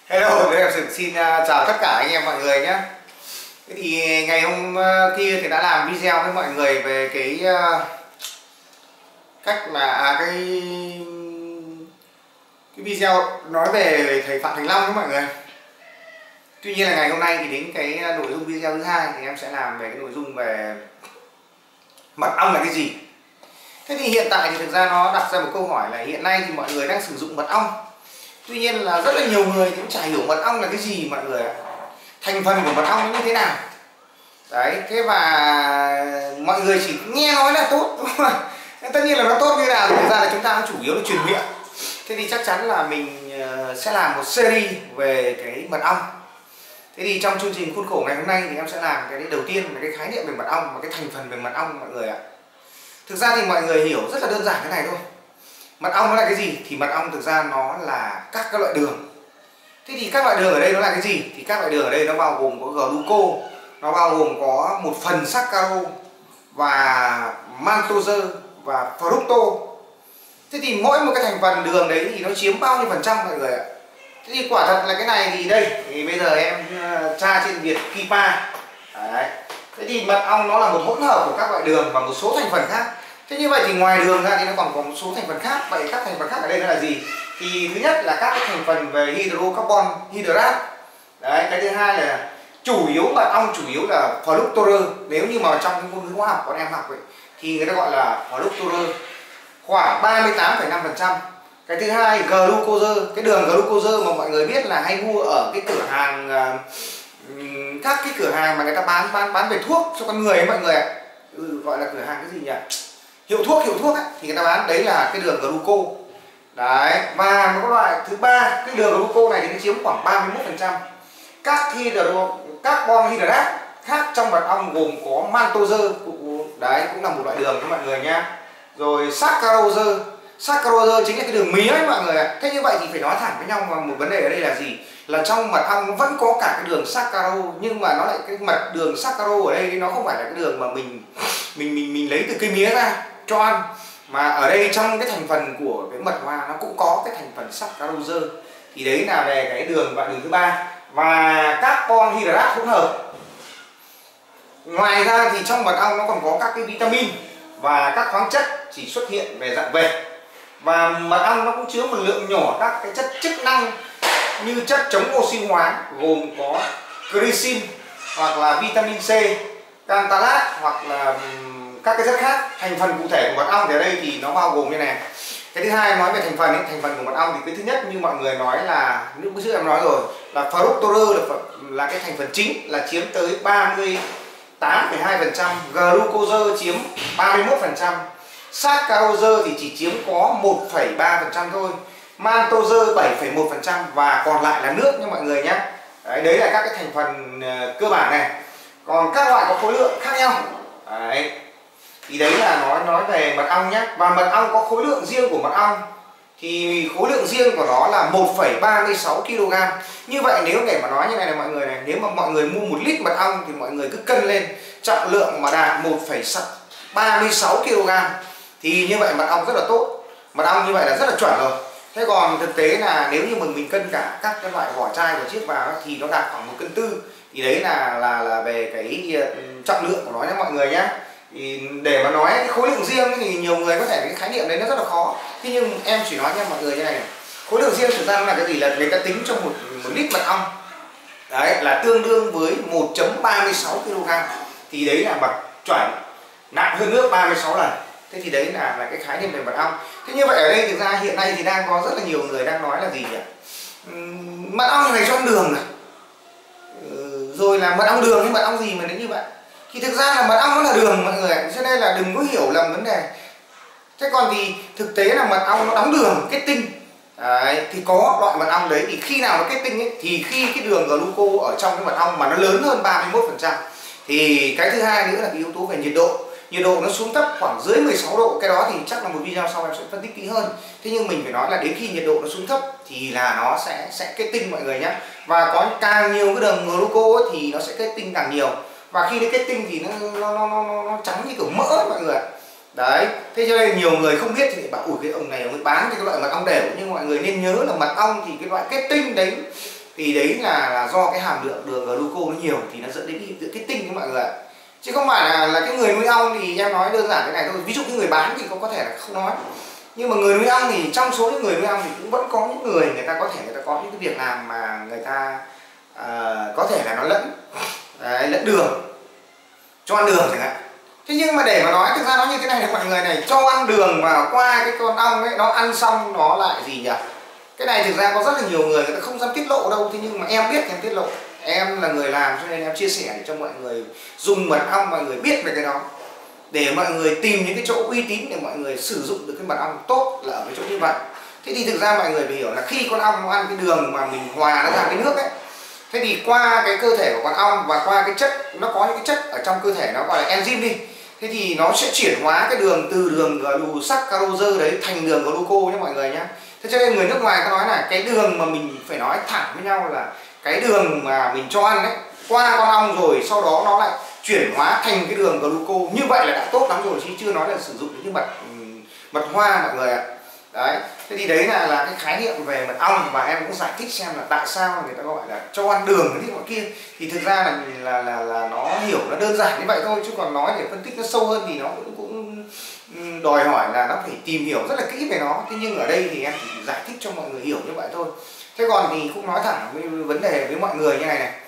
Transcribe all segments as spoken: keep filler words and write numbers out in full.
Hello, tôi em xin uh, chào tất cả anh em mọi người nhé. Thế thì ngày hôm uh, kia thì đã làm video với mọi người về cái uh, cách mà à, cái cái video nói về thầy Phạm Thành Long với mọi người. Tuy nhiên là ngày hôm nay thì đến cái nội dung video thứ hai thì em sẽ làm về cái nội dung về mật ong là cái gì. Thế thì hiện tại thì thực ra nó đặt ra một câu hỏi là hiện nay thì mọi người đang sử dụng mật ong. Tuy nhiên là rất là nhiều người cũng chả hiểu mật ong là cái gì mọi người ạ. Thành phần của mật ong nó như thế nào. Đấy, thế và mọi người chỉ nghe nói là tốt. Tất nhiên là nó tốt như nào thì thực ra là chúng ta cũng chủ yếu là truyền miệng. Thế thì chắc chắn là mình sẽ làm một series về cái mật ong. Thế thì trong chương trình khuôn khổ ngày hôm nay thì em sẽ làm cái đầu tiên là cái khái niệm về mật ong và cái thành phần về mật ong mọi người ạ. Thực ra thì mọi người hiểu rất là đơn giản thế này thôi. Mật ong nó là cái gì? Thì mật ong thực ra nó là các cái loại đường. Thế thì các loại đường ở đây nó là cái gì? Thì các loại đường ở đây nó bao gồm có gluco, nó bao gồm có một phần saccharose và maltose và fructose. Thế thì mỗi một cái thành phần đường đấy thì nó chiếm bao nhiêu phần trăm mọi người ạ? Thế thì quả thật là cái này thì đây, thì bây giờ em tra trên Wikipedia. Đấy. Thế thì mật ong nó là một hỗn hợp của các loại đường và một số thành phần khác. Thế như vậy thì ngoài đường ra thì nó còn có một số thành phần khác. Vậy các thành phần khác ở đây nó là gì? Thì thứ nhất là các cái thành phần về hydrocarbon, hydrate. Đấy, cái thứ hai là chủ yếu mật ong chủ yếu là fructose. Nếu như mà trong cái ngôn ngữ hóa học bọn em học ấy, thì người ta gọi là fructose khoảng ba mươi tám phẩy năm phần trăm. Cái thứ hai glucose, cái đường glucose mà mọi người biết là hay mua ở cái cửa hàng, các cái cửa hàng mà người ta bán bán bán về thuốc cho con người ấy mọi người ạ. Ừ, gọi là cửa hàng cái gì nhỉ? Hiệu thuốc, hiệu thuốc ấy, thì người ta bán đấy là cái đường gluco. Đấy, và một loại thứ ba, cái đường gluco này thì nó chiếm khoảng ba mươi mốt phần trăm. Các hydro, carbon hydrate khác trong mật ong gồm có maltose, đấy cũng là một loại đường các mọi người nhá. Rồi saccharose, saccharose chính là cái đường mía ấy mọi người ạ. Thế như vậy thì phải nói thẳng với nhau mà một vấn đề ở đây là gì? Là trong mật ong nó vẫn có cả cái đường saccharose, nhưng mà nó lại cái mật đường saccharose ở đây nó không phải là cái đường mà mình mình mình mình lấy từ cây mía ra cho ăn, mà ở đây trong cái thành phần của cái mật hoa nó cũng có cái thành phần saccharose. Thì đấy là về cái đường và đường thứ ba, và carbon hydrate hỗn hợp. Ngoài ra thì trong mật ong nó còn có các cái vitamin và các khoáng chất chỉ xuất hiện về dạng về, và mật ong nó cũng chứa một lượng nhỏ các cái chất chức năng như chất chống oxy hóa gồm có glycine hoặc là vitamin C, cantalat hoặc là các cái chất khác. Thành phần cụ thể của mật ong thì ở đây thì nó bao gồm như này. Cái thứ hai nói về thành phần ấy, thành phần của mật ong thì cái thứ nhất như mọi người nói là lúc trước em nói rồi là fructose là, là cái thành phần chính, là chiếm tới ba mươi tám phẩy hai phần trăm, glucose chiếm ba mươi mốt phần trăm, saccharose thì chỉ chiếm có một phẩy ba phần trăm thôi, maltose bảy phẩy một phần trăm và còn lại là nước nha mọi người nhé. Đấy, đấy là các cái thành phần uh, cơ bản này. Còn các loại có khối lượng khác nhau. Đấy. Thì đấy là nói nói về mật ong nhé. Và mật ong có khối lượng riêng của mật ong thì khối lượng riêng của nó là một phẩy ba mươi sáu ki lô gam. Như vậy nếu để mà nói như này là mọi người này, nếu mà mọi người mua một lít mật ong thì mọi người cứ cân lên trọng lượng mà đạt một phẩy ba mươi sáu ki lô gam thì như vậy mật ong rất là tốt. Mật ong như vậy là rất là chuẩn rồi. Thế còn thực tế là nếu như mình mình cân cả các cái loại vỏ chai của chiếc vào thì nó đạt khoảng một cân tư. Thì đấy là là là về cái trọng lượng của nó nhé mọi người nhé. Thì để mà nói cái khối lượng riêng thì nhiều người có thể cái khái niệm đấy nó rất là khó. Thế nhưng em chỉ nói nha mọi người như này, này. Khối lượng riêng thực ra nó là cái gì? Là người ta tính cho một, một lít mật ong đấy là tương đương với một phẩy ba mươi sáu ki lô gam. Thì đấy là mật chuẩn, nặng hơn nước ba mươi sáu lần. Thế thì đấy là, là cái khái niệm về mật ong. Thế như vậy ở đây thực ra hiện nay thì đang có rất là nhiều người đang nói là gì nhỉ? Uhm, mật ong này cho ăn đường này. Ừ, rồi là mật ong đường hay mật ong gì mà đến như vậy? Thì thực ra là mật ong nó là đường mọi người, cho nên là đừng có hiểu lầm vấn đề. Thế còn thì thực tế là mật ong nó đóng đường kết tinh. Đấy, thì có loại mật ong đấy thì khi nào nó kết tinh ấy, thì khi cái đường gluco ở trong cái mật ong mà nó lớn hơn ba mươi mốt phần trăm. Thì cái thứ hai nữa là cái yếu tố về nhiệt độ. Nhiệt độ nó xuống thấp khoảng dưới mười sáu độ, cái đó thì chắc là một video sau em sẽ phân tích kỹ hơn. Thế nhưng mình phải nói là đến khi nhiệt độ nó xuống thấp thì là nó sẽ sẽ kết tinh mọi người nhé. Và có càng nhiều cái đường gluco ấy, thì nó sẽ kết tinh càng nhiều. Và khi nó kết tinh thì nó nó nó nó, nó trắng như kiểu mỡ mọi người. Đấy, thế cho nên nhiều người không biết thì lại bảo ủi cái ông này ông ấy bán cái loại mật ong đều, nhưng mọi người nên nhớ là mật ong thì cái loại kết tinh đấy Thì đấy là, là do cái hàm lượng đường gluco nó nhiều thì nó dẫn đến hiện tượng kết tinh các mọi người ạ. Chứ không phải là, là cái người nuôi ong thì em nói đơn giản cái này thôi. Ví dụ như người bán thì cũng có thể là không nói, nhưng mà người nuôi ong thì trong số những người nuôi ong thì cũng vẫn có những người người ta có thể người ta có những cái việc làm mà người ta uh, có thể là nó lẫn đấy, lẫn đường, cho ăn đường chẳng hạn. Thế nhưng mà để mà nói thực ra nó như thế này là mọi người này, cho ăn đường vào qua cái con ong ấy, nó ăn xong nó lại gì nhỉ? Cái này thực ra có rất là nhiều người người ta không dám tiết lộ đâu, thế nhưng mà em biết em tiết lộ. Em là người làm cho nên em chia sẻ để cho mọi người dùng mật ong, mọi người biết về cái đó, để mọi người tìm những cái chỗ uy tín để mọi người sử dụng được cái mật ong tốt là ở cái chỗ như vậy. Thế thì thực ra mọi người phải hiểu là khi con ong nó ăn cái đường mà mình hòa nó ra cái nước ấy, thế thì qua cái cơ thể của con ong và qua cái chất, nó có những cái chất ở trong cơ thể nó gọi là enzyme đi, thế thì nó sẽ chuyển hóa cái đường từ đường glusaccharose đấy thành đường gluco nhé mọi người nhé. Thế cho nên người nước ngoài ta nói là cái đường mà mình phải nói thẳng với nhau là cái đường mà mình cho ăn đấy qua con ong rồi sau đó nó lại chuyển hóa thành cái đường gluco, như vậy là đã tốt lắm rồi, chứ chưa nói là sử dụng những cái mật mật hoa mọi người ạ. Đấy, thế thì đấy là là cái khái niệm về mật ong, và em cũng giải thích xem là tại sao người ta gọi là cho ăn đường cái này kia. Thì thực ra là là là, là nó hiểu nó đơn giản như vậy thôi, chứ còn nói để phân tích nó sâu hơn thì nó cũng cũng đòi hỏi là nó phải tìm hiểu rất là kỹ về nó. Thế nhưng ở đây thì em chỉ giải thích cho mọi người hiểu như vậy thôi. Thế còn thì cũng nói thẳng với vấn đề với mọi người như này này,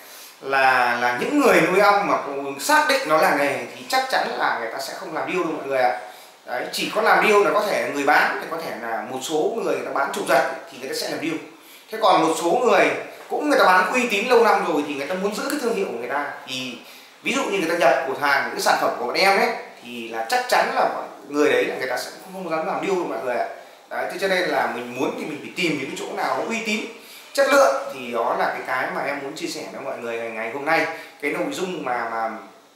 là là những người nuôi ong mà xác định nó là nghề thì chắc chắn là người ta sẽ không làm điêu đâu mọi người ạ. Đấy, chỉ có làm điêu là có thể là người bán, thì có thể là một số người người ta bán chục giật thì người ta sẽ làm điêu. Thế còn một số người cũng người ta bán uy tín lâu năm rồi thì người ta muốn giữ cái thương hiệu của người ta, thì ví dụ như người ta nhập của hàng những cái sản phẩm của bọn em ấy thì là chắc chắn là người đấy là người ta sẽ không dám làm điêu đâu mọi người ạ. Đấy, thế cho nên là mình muốn thì mình phải tìm những cái chỗ nào nó uy tín, chất lượng, thì đó là cái cái mà em muốn chia sẻ với mọi người ngày, ngày hôm nay. Cái nội dung mà mà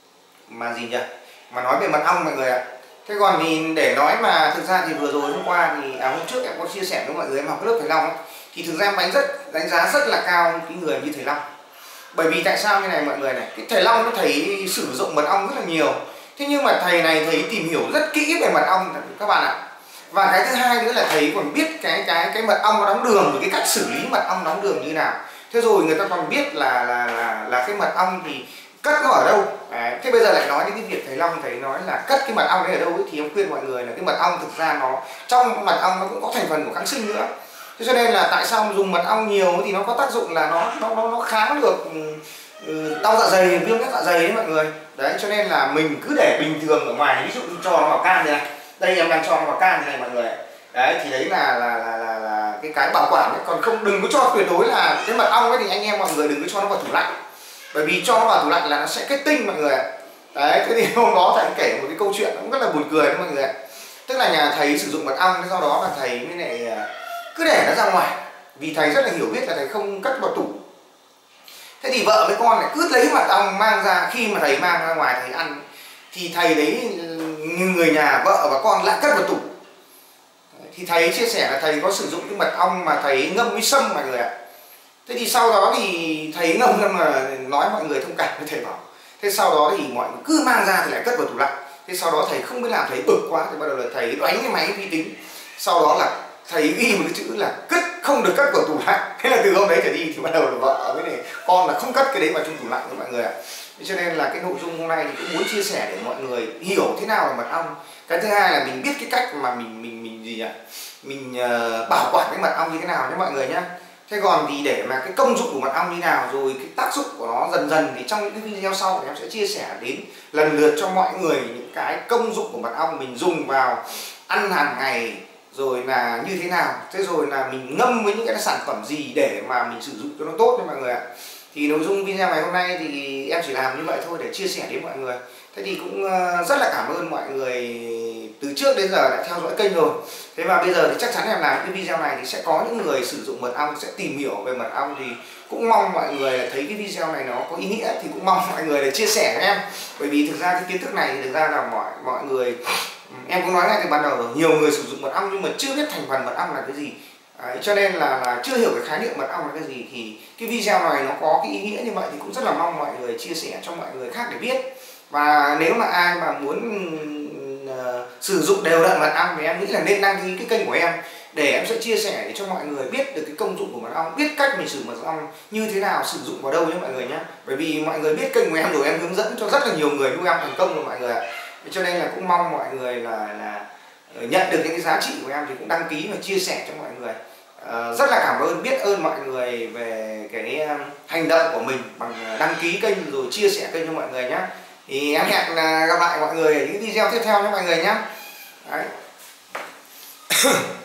mà gì nhỉ, mà nói về mật ong mọi người ạ. Thế còn thì để nói mà thực ra thì vừa rồi hôm qua thì à, hôm trước em có chia sẻ với mọi người em học cái lớp thầy Long ấy, thì thực ra em đánh rất đánh giá rất là cao cái người như thầy Long. Bởi vì tại sao như này mọi người này, cái thầy Long nó thầy sử dụng mật ong rất là nhiều, thế nhưng mà thầy này thầy tìm hiểu rất kỹ về mật ong các bạn ạ. Và cái thứ hai nữa là thầy còn biết cái cái cái mật ong nó đóng đường và cái cách xử lý mật ong đóng đường như nào. Thế rồi người ta còn biết là là là là cái mật ong thì cất nó ở đâu. Đấy. Thế bây giờ lại nói đến cái việc thầy Long thầy nói là cất cái mật ong đấy ở đâu ấy, thì em khuyên mọi người là cái mật ong thực ra nó trong mật ong nó cũng có thành phần của kháng sinh nữa. Thế cho nên là tại sao dùng mật ong nhiều thì nó có tác dụng là nó nó nó, nó kháng được ừ, đau dạ dày, viêm loét dạ dày đấy mọi người. Đấy, cho nên là mình cứ để bình thường ở ngoài, ví dụ như cho nó vào can này, đây em đang cho nó vào can này mọi người. Đấy thì đấy là là là là, là cái cái bảo quản đấy. Còn không, đừng có cho tuyệt đối là cái mật ong ấy thì anh em mọi người đừng có cho nó vào tủ lạnh, bởi vì cho nó vào tủ lạnh là nó sẽ kết tinh mọi người ạ. Đấy, thế thì hôm đó thầy kể một cái câu chuyện cũng rất là buồn cười đấy mọi người ạ. Tức là nhà thầy sử dụng mật ong, sau đó là thầy mới lại cứ để nó ra ngoài, vì thầy rất là hiểu biết là thầy không cất vào tủ. Thế thì vợ với con lại cứ lấy mật ong mang ra, khi mà thầy mang ra ngoài thầy ăn thì thầy đấy như người nhà vợ và con lại cất vào tủ. Thì thầy chia sẻ là thầy có sử dụng cái mật ong mà thầy ngâm với sâm mọi người ạ. Thế thì sau đó thì thầy ngâm ra mà nói mọi người thông cảm với thầy bảo. Thế sau đó thì mọi người cứ mang ra thì lại cất vào tủ lạnh. Thế sau đó thầy không biết làm, thầy bực quá thì bắt đầu là thầy đánh cái máy vi tính. Sau đó là thầy ghi một cái chữ là cất không được cất vào tủ lạnh. Thế là từ hôm đấy trở đi thì bắt đầu là vợ với này con là không cất cái đấy vào trong tủ lạnh với mọi người ạ. Cho nên là cái nội dung hôm nay thì cũng muốn chia sẻ để mọi người hiểu thế nào là mật ong. Cái thứ hai là mình biết cái cách mà mình mình mình gì nhỉ? Mình uh, bảo quản cái mật ong như thế nào nhé mọi người nhé. Thế còn thì để mà cái công dụng của mật ong như nào, rồi cái tác dụng của nó dần dần thì trong những cái video sau thì em sẽ chia sẻ đến lần lượt cho mọi người những cái công dụng của mật ong mình dùng vào ăn hàng ngày, rồi là như thế nào, thế rồi là mình ngâm với những cái sản phẩm gì để mà mình sử dụng cho nó tốt nha mọi người ạ. Thì nội dung video ngày hôm nay thì em chỉ làm như vậy thôi để chia sẻ đến mọi người. Thế thì cũng rất là cảm ơn mọi người từ trước đến giờ đã theo dõi kênh rồi. Thế và bây giờ thì chắc chắn em làm cái video này thì sẽ có những người sử dụng mật ong sẽ tìm hiểu về mật ong, thì cũng mong mọi người thấy cái video này nó có ý nghĩa, thì cũng mong mọi người để chia sẻ với em. Bởi vì thực ra cái kiến thức này thì thực ra là mọi mọi người, em cũng nói ngay từ ban đầu rồi, nhiều người sử dụng mật ong nhưng mà chưa biết thành phần mật ong là cái gì. Đấy, cho nên là, là chưa hiểu cái khái niệm mật ong là cái gì, thì cái video này nó có cái ý nghĩa như vậy thì cũng rất là mong mọi người chia sẻ cho mọi người khác để biết. Và nếu mà ai mà muốn uh, sử dụng đều đặn mật ong thì em nghĩ là nên đăng ký cái kênh của em, để em sẽ chia sẻ để cho mọi người biết được cái công dụng của mật ong, biết cách mình sử dụng mật ong như thế nào, sử dụng vào đâu nhé mọi người nhé. Bởi vì mọi người biết kênh của em rồi, em hướng dẫn cho rất là nhiều người nuôi ong thành công rồi mọi người ạ. Cho nên là cũng mong mọi người là là nhận được những cái giá trị của em thì cũng đăng ký và chia sẻ cho mọi người. À, rất là cảm ơn, biết ơn mọi người về cái hành động của mình bằng đăng ký kênh rồi chia sẻ kênh cho mọi người nhé. Thì em hẹn gặp lại mọi người ở những video tiếp theo nhé mọi người nhé. Đấy.